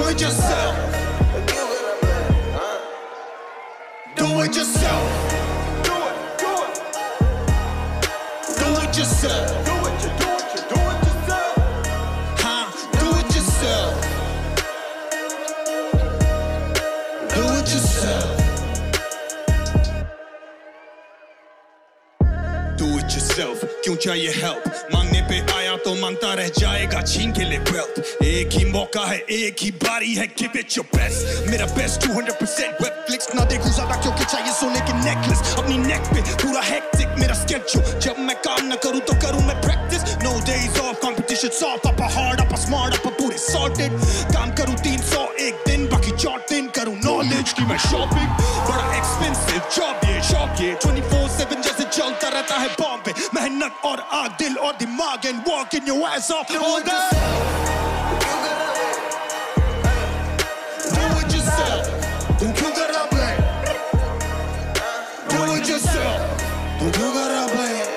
it yourself. Do it yourself. Do it yourself. Do it yourself. Huh? Do it yourself. Do it yourself. Do it yourself. क्यों चाहिए help? मांगने पे आया तो मांगता रह जाएगा छीन के ले wealth. एक ही मौका है, एक ही बारी है, give it your best. मेरा best 200% Netflix ना देखूं ज़्यादा क्योंकि चाहिए सोने के necklace. अपनी neck पे पूरा hectic मेरा schedule. जब मैं काम ना करूं तो करूं मैं practice. No days off, competition soft, upper hard, upper smart, upper पूरे sorted. काम करूं 300 एक दिन, बाकी 4 दिन करूं knowledge की मैं shopping. बड़ा expensive job ये, shop ये, 24/7 जैसे चलता रहता है bomb पे. मेहनत और आग, दिल और दिमाग, and walking your ass off all day. Do it yourself. तुम क्यों कर रहा play? Do it yourself. तुम क्यों कर रहा play?